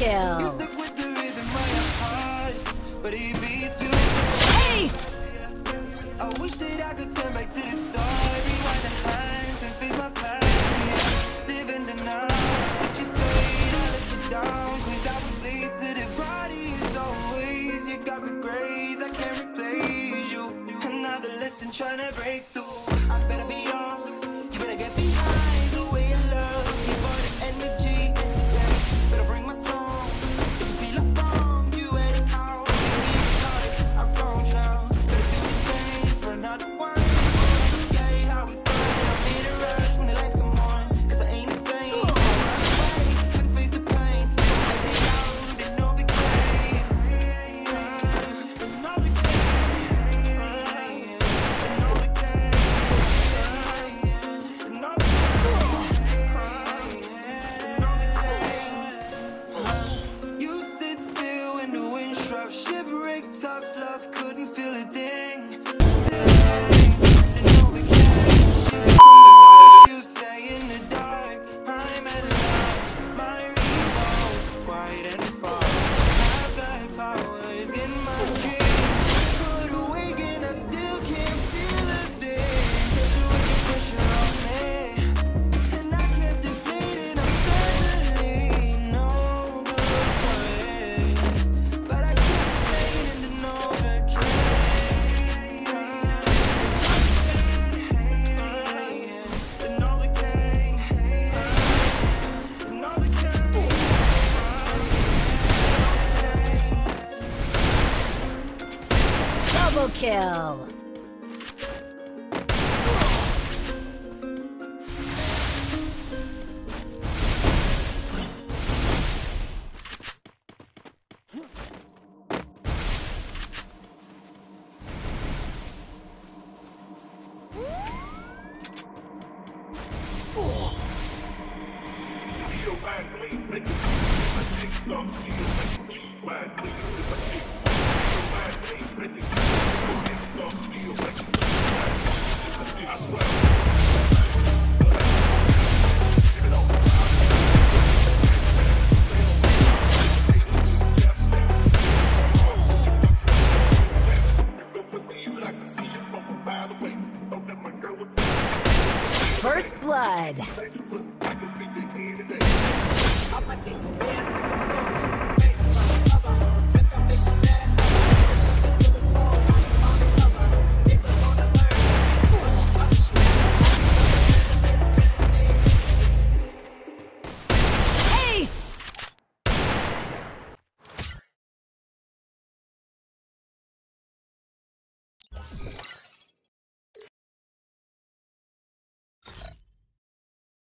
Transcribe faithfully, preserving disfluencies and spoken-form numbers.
kill. Ace! I wish that I could turn back to the start, rewind the lines and face my past. Live in the now, what you say, I let you down, cause I was late to the party as always. You got me crazy, I can't replace you. Another lesson trying to break through. I better be on, you better get behind the way you love, keep all the energy. Yeah, better bring my song, if you feel like bomb, you ain't out. I'm gone now, better do the things for another one. Yeah, how we started, I'm in a rush when the lights come on, cause I ain't the same. So run away, couldn't face the pain, so let it out and overcame. And overcame. And overcame. And overcame. You sit still in the wind struck, shipwreck, tough love, couldn't feel a thing. Still hang, and overcame. Shit from the words you say in the dark. I'm at last, my revolve, quiet and far. I've got powers in my dreams, but awake and I still can't feel a thing. Pressure with the pressure on me, and I kept defeating, I'm suddenly no good for it. But I kept fading to no overcame. And overcame. And overcame. Double kill. First blood.